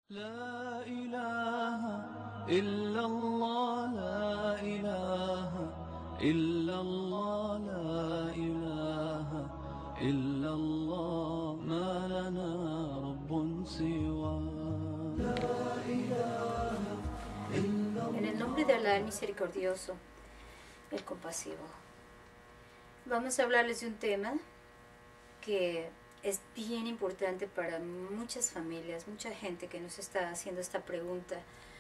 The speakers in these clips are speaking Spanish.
لا إله إلا الله لا إله إلا الله لا إله إلا الله ما لنا رب سوى لا إله إلا En el nombre de Allah, el misericordioso, el compasivo. Vamos a hablarles de un tema que es bien importante para muchas familias, mucha gente que nos está haciendo esta pregunta.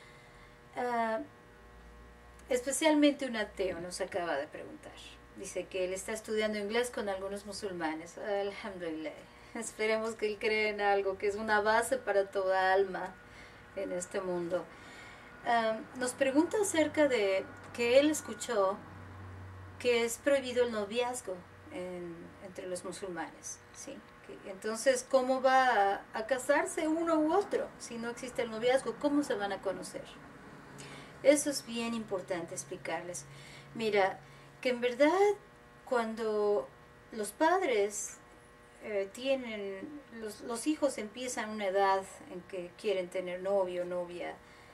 Especialmente un ateo nos acaba de preguntar. Dice que él está estudiando inglés con algunos musulmanes. Alhamdulillah. Esperemos que él crea en algo que es una base para toda alma en este mundo. Nos pregunta acerca de que él escuchó que es prohibido el noviazgo entre los musulmanes, ¿sí? Entonces, ¿cómo va a casarse uno u otro si no existe el noviazgo? ¿Cómo se van a conocer? Eso es bien importante explicarles. Mira, que en verdad cuando los padres los hijos empiezan una edad en que quieren tener novio o novia,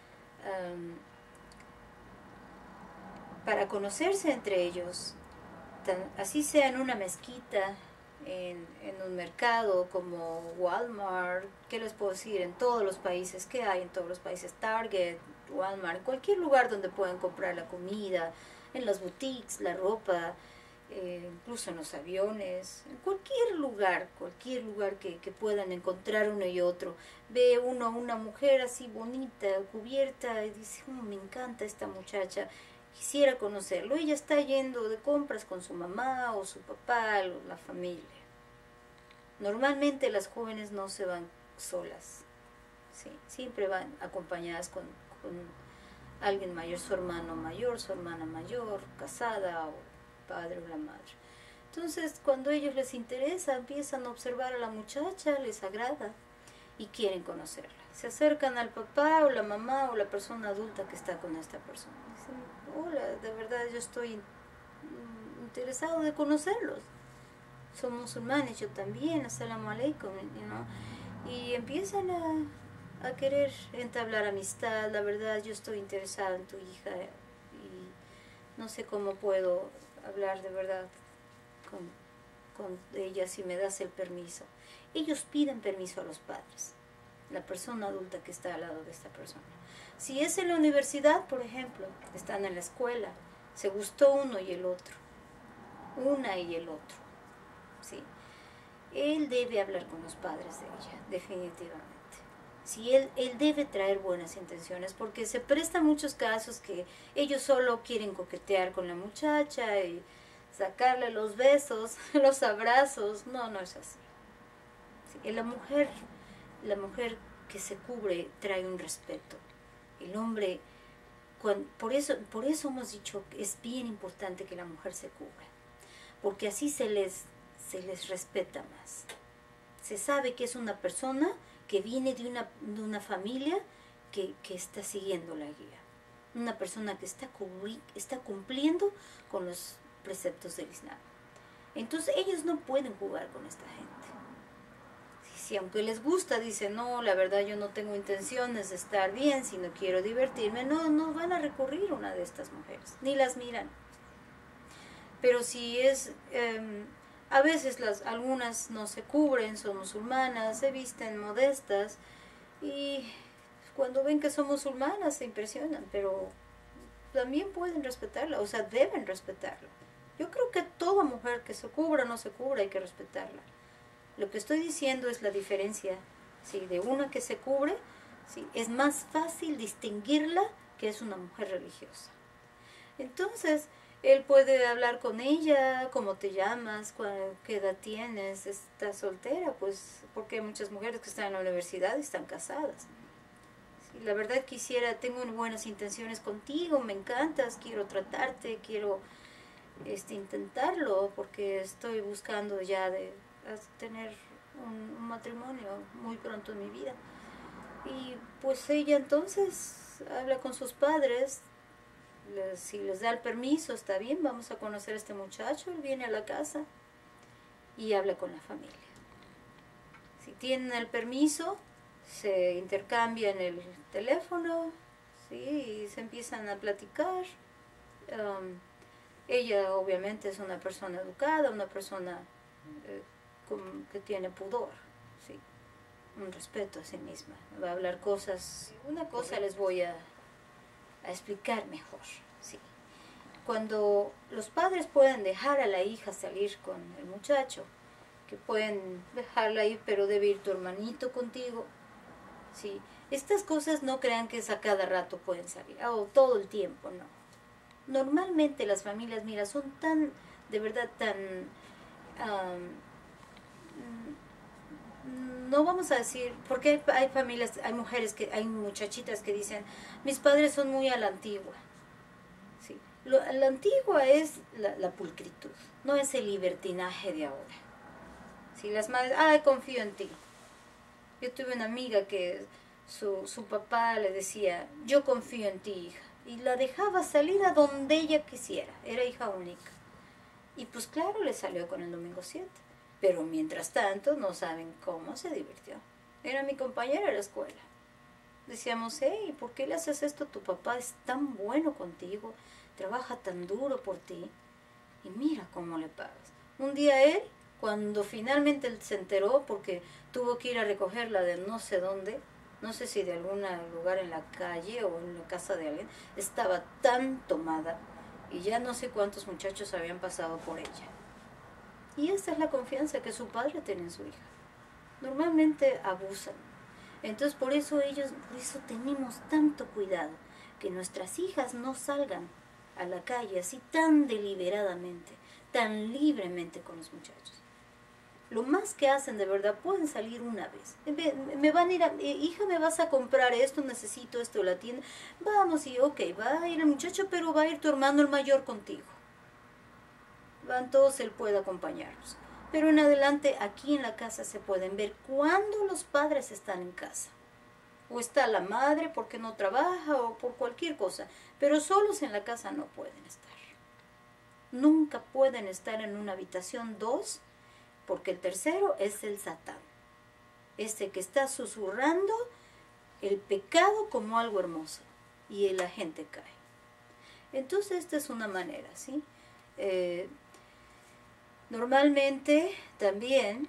para conocerse entre ellos, así sea en una mezquita, en un mercado como Walmart, ¿qué les puedo decir? En todos los países, ¿qué hay en todos los países? Target, Walmart, cualquier lugar donde puedan comprar la comida, en las boutiques, la ropa, incluso en los aviones, en cualquier lugar que puedan encontrar uno y otro. Ve uno a una mujer así bonita, cubierta, y dice, me encanta esta muchacha, quisiera conocerlo. Ella está yendo de compras con su mamá o su papá o la familia. Normalmente las jóvenes no se van solas, ¿sí? Siempre van acompañadas con alguien mayor, su hermano mayor, su hermana mayor, casada, o padre o la madre. Entonces, cuando a ellos les interesa, empiezan a observar a la muchacha, les agrada y quieren conocerla. Se acercan al papá o la mamá o la persona adulta que está con esta persona. Dicen, hola, de verdad yo estoy interesado de conocerlos. Son musulmanes, yo también, assalamu alaikum, y empiezan a querer entablar amistad. La verdad yo estoy interesado en tu hija y no sé cómo puedo hablar de verdad con ella si me das el permiso. Ellos piden permiso a los padres, la persona adulta que está al lado de esta persona. Si es en la universidad, por ejemplo, están en la escuela, se gustó uno y el otro, una y el otro, ¿sí? Él debe hablar con los padres de ella, definitivamente. Si él debe traer buenas intenciones, porque se prestan muchos casos que ellos solo quieren coquetear con la muchacha y sacarle los besos, los abrazos. No, no es así. Sí, la mujer que se cubre trae un respeto. El hombre, por eso hemos dicho que es bien importante que la mujer se cubra, porque así se les respeta más. Se sabe que es una persona que viene de una familia que está siguiendo la guía. Una persona que está cumpliendo con los preceptos del Islam. Entonces ellos no pueden jugar con esta gente. Si aunque les gusta, dicen, no, la verdad yo no tengo intenciones de estar bien, sino quiero divertirme, no van a recurrir a una de estas mujeres, ni las miran. Pero si es... a veces algunas no se cubren, son musulmanas, se visten modestas y cuando ven que son musulmanas se impresionan, pero también pueden respetarla, o sea, deben respetarla. Yo creo que toda mujer que se cubra o no se cubra hay que respetarla. Lo que estoy diciendo es la diferencia, ¿sí? De una que se cubre, ¿sí? Es más fácil distinguirla que es una mujer religiosa. Entonces, él puede hablar con ella, cómo te llamas, qué edad tienes, estás soltera, pues porque hay muchas mujeres que están en la universidad y están casadas. Sí, la verdad tengo buenas intenciones contigo, me encantas, quiero tratarte, quiero intentarlo porque estoy buscando ya de tener un matrimonio muy pronto en mi vida. Y pues ella entonces habla con sus padres. Si les da el permiso, está bien, vamos a conocer a este muchacho, él viene a la casa y habla con la familia. Si tienen el permiso, se intercambian el teléfono, ¿sí? Y se empiezan a platicar. Ella obviamente es una persona educada, una persona que tiene pudor, ¿sí? Un respeto a sí misma. Va a hablar cosas. Una cosa les voy a explicar mejor, ¿sí? Cuando los padres pueden dejar a la hija salir con el muchacho, que pueden dejarla ir, pero debe ir tu hermanito contigo, ¿sí? Estas cosas no crean que es a cada rato pueden salir, o todo el tiempo, no. Normalmente las familias, mira, son tan, de verdad, tan, no vamos a decir, porque hay familias, hay mujeres, hay muchachitas que dicen, mis padres son muy a la antigua. ¿Sí? La antigua es la pulcritud, no es el libertinaje de ahora. ¿Sí? Las madres, ay, confío en ti. Yo tuve una amiga que su papá le decía, yo confío en ti, hija. Y la dejaba salir a donde ella quisiera. Era hija única. Y pues claro, le salió con el domingo 7. Pero mientras tanto, no saben cómo se divirtió. Era mi compañera de la escuela. Decíamos, hey, ¿por qué le haces esto? Tu papá es tan bueno contigo, trabaja tan duro por ti. Y mira cómo le pagas. Un día él, cuando finalmente él se enteró, porque tuvo que ir a recogerla de no sé dónde, no sé si de algún lugar en la calle o en la casa de alguien, estaba tan tomada y ya no sé cuántos muchachos habían pasado por ella. Y esa es la confianza que su padre tiene en su hija. Normalmente abusan. Entonces por eso tenemos tanto cuidado, que nuestras hijas no salgan a la calle así tan deliberadamente, tan libremente con los muchachos. Lo más que hacen de verdad, pueden salir una vez. Me van a ir hija, ¿me vas a comprar esto? Necesito esto, la tienda. Vamos, y ok, va a ir el muchacho, pero va a ir tu hermano el mayor contigo. Van todos, él puede acompañarlos. Pero en adelante, aquí en la casa se pueden ver cuando los padres están en casa. O está la madre porque no trabaja o por cualquier cosa. Pero solos en la casa no pueden estar. Nunca pueden estar en una habitación dos, porque el tercero es el Satán, este que está susurrando el pecado como algo hermoso, y la gente cae. Entonces esta es una manera, ¿sí? Normalmente también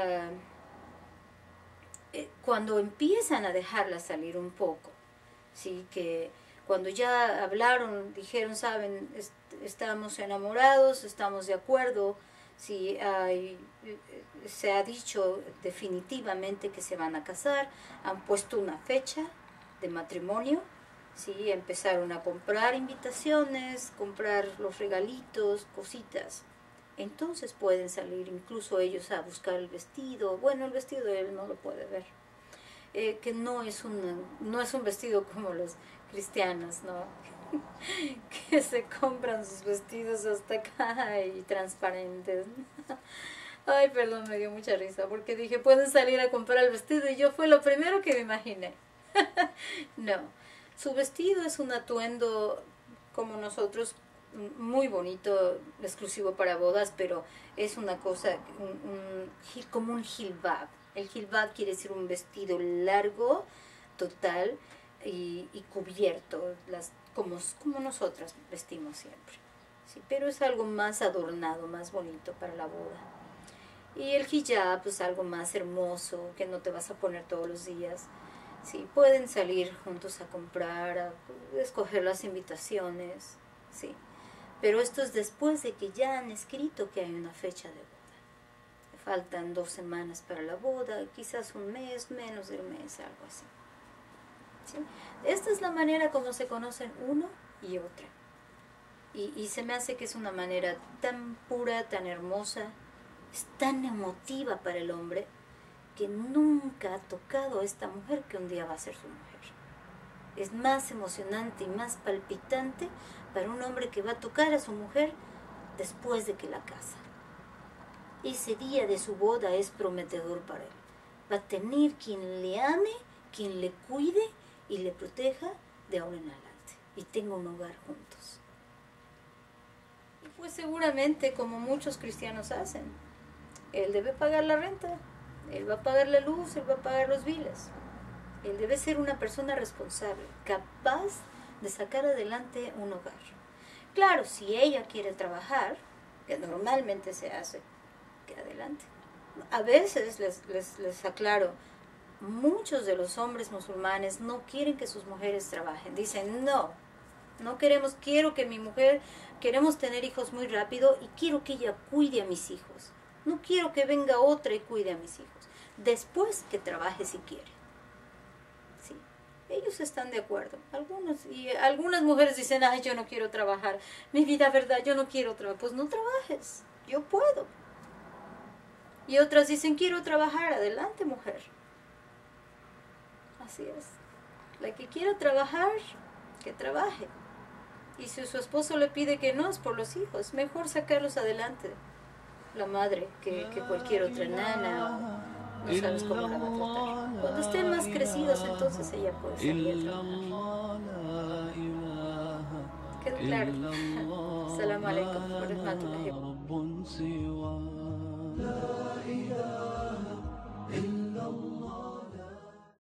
cuando empiezan a dejarla salir un poco, ¿sí? Que cuando ya hablaron, dijeron, saben, estamos enamorados, estamos de acuerdo, si se ha dicho definitivamente que se van a casar, han puesto una fecha de matrimonio, ¿sí? Empezaron a comprar invitaciones, comprar los regalitos, cositas. Entonces pueden salir incluso ellos a buscar el vestido. Bueno, el vestido él no lo puede ver, que no es un vestido como los cristianos, ¿no? Que se compran sus vestidos hasta acá y transparentes. Ay, perdón, me dio mucha risa porque dije, pueden salir a comprar el vestido, y yo fue lo primero que me imaginé. No, su vestido es un atuendo como nosotros, muy bonito, exclusivo para bodas, pero es una cosa como un jilbab. El jilbab quiere decir un vestido largo, total y cubierto, como nosotras vestimos siempre, ¿sí? Pero es algo más adornado, más bonito para la boda. Y el hijab, pues algo más hermoso, que no te vas a poner todos los días. Sí, pueden salir juntos a comprar, a escoger las invitaciones, sí. Pero esto es después de que ya han escrito que hay una fecha de boda. Faltan 2 semanas para la boda, quizás un mes, menos del mes, algo así. ¿Sí? Esta es la manera como se conocen uno y otra. Y se me hace que es una manera tan pura, tan hermosa, es tan emotiva para el hombre, que nunca ha tocado a esta mujer que un día va a ser su mujer. Es más emocionante y más palpitante para un hombre que va a tocar a su mujer después de que la casa. Ese día de su boda es prometedor para él. Va a tener quien le ame, quien le cuide y le proteja de ahora en adelante. Y tenga un hogar juntos. Y pues seguramente, como muchos cristianos hacen, él debe pagar la renta, él va a pagar la luz, él va a pagar los biles. Él debe ser una persona responsable, capaz de sacar adelante un hogar. Claro, si ella quiere trabajar, que normalmente se hace, que adelante. A veces, les aclaro, muchos de los hombres musulmanes no quieren que sus mujeres trabajen. Dicen, no queremos, quiero que mi mujer, queremos tener hijos muy rápido y quiero que ella cuide a mis hijos. No quiero que venga otra y cuide a mis hijos. Después que trabaje si quiere. Sí, ellos están de acuerdo. Algunas mujeres dicen, ay, yo no quiero trabajar. Mi vida, verdad, yo no quiero trabajar. Pues no trabajes, yo puedo. Y otras dicen, quiero trabajar. Adelante, mujer. Así es. La que quiera trabajar, que trabaje. Y si su esposo le pide que no, es por los hijos. Mejor sacarlos adelante. La madre que cualquier otra nana. No sabes cómo la va a tratar. Cuando estén más crecidos, entonces ella puede salir a trabajar. ¿Quedó claro? Assalamu alaikum wa rahmatullahi wa barakatuh.